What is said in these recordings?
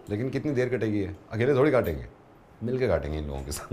लेकिन कितनी देर कटेगी है, अकेले थोड़ी काटेंगे, मिल के काटेंगे इन लोगों के साथ।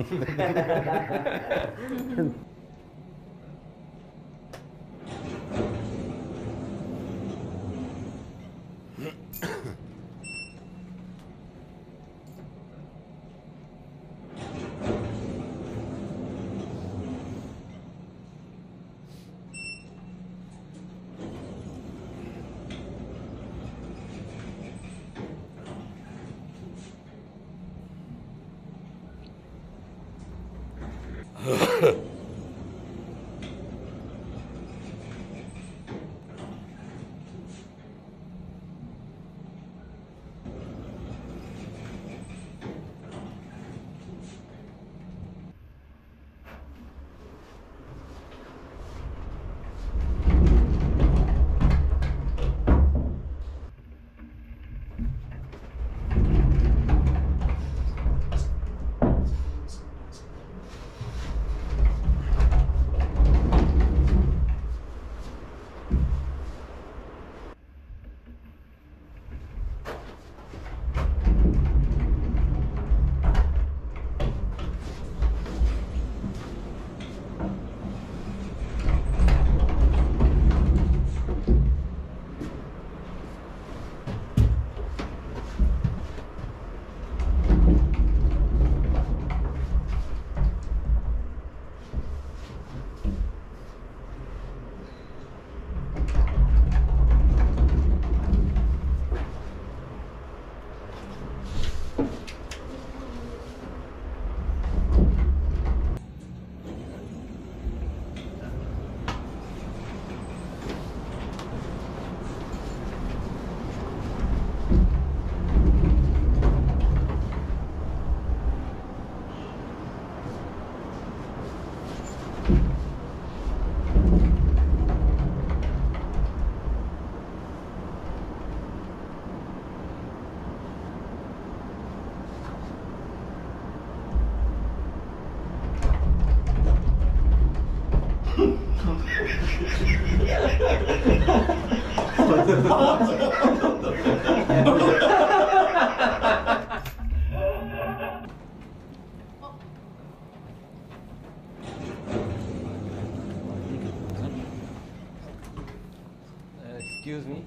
Excuse me.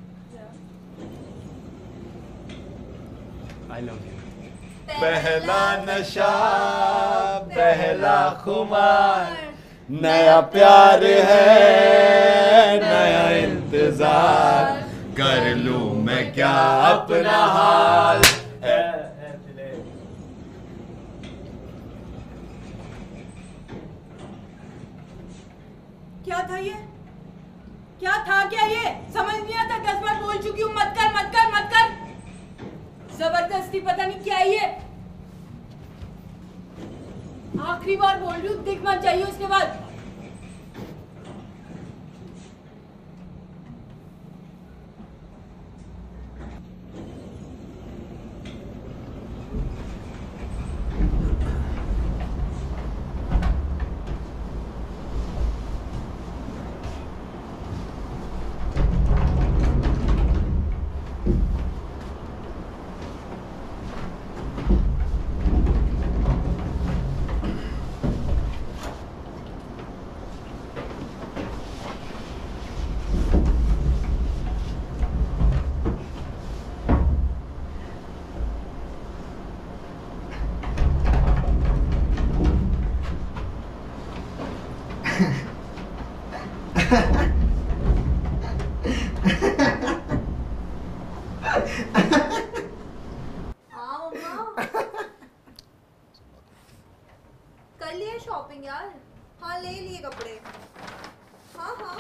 I love you. पहला नशा पहला खुमार, नया प्यार है नया इंतजार, कर लूं मैं क्या अपना हाल। क्या था ये? क्या था क्या ये? समझ नहीं आता, 10 बार बोल चुकी हूँ मत कर मत कर मत कर। जबरदस्ती पता नहीं क्या है ये। आखिरी बार बोल रही हूँ, दिख मत जाइए उसके बाद। कर लिए शॉपिंग यार? हाँ ले लिए कपड़े। हाँ हाँ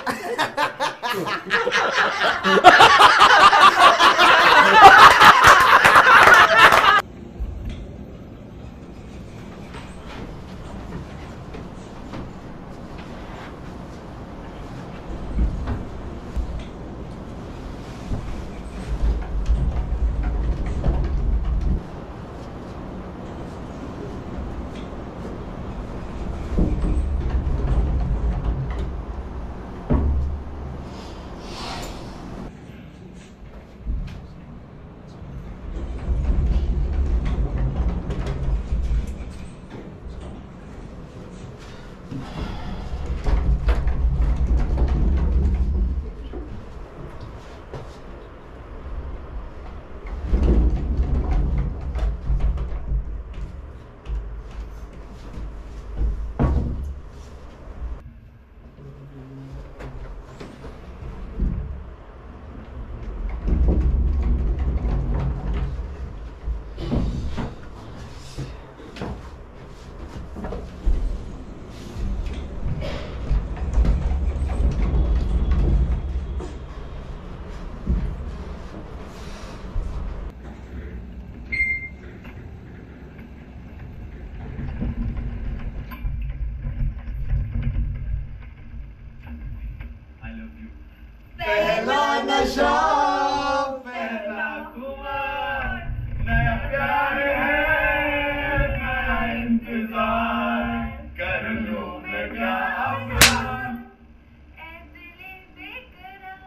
नशा पहला खुमार नया प्यार है नया इंतजार कर लूं मैं क्या अपना ऐ दिले बेकरार।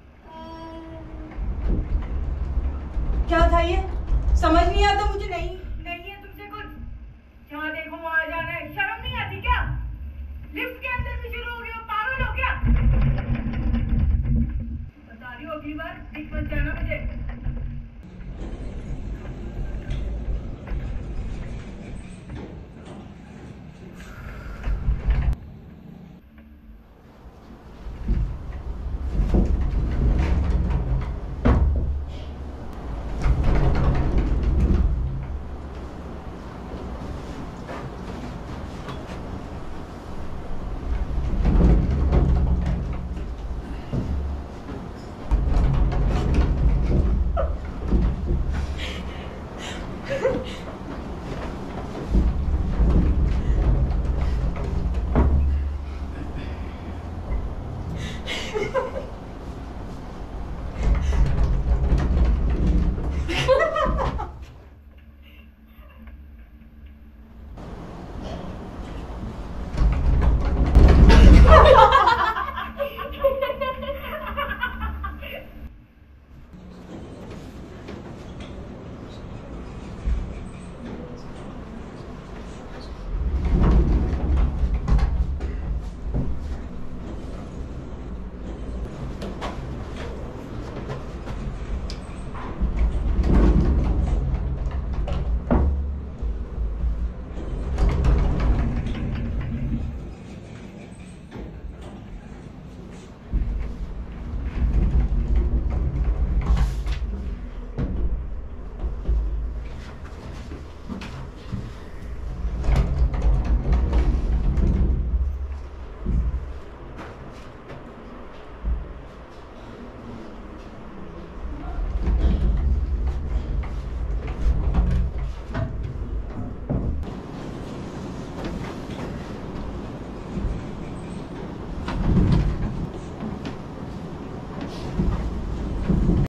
क्या था ये? समझ नहीं आता मुझे। नहीं नहीं है तुमसे कुछ, जहाँ देखो वहाँ जाना है, शर्म नहीं आती क्या? लिफ्ट के अंदर भी शुरू हो गई हो, पागल हो क्या? बता रही हो अगली बार दिख मत जाना मुझे।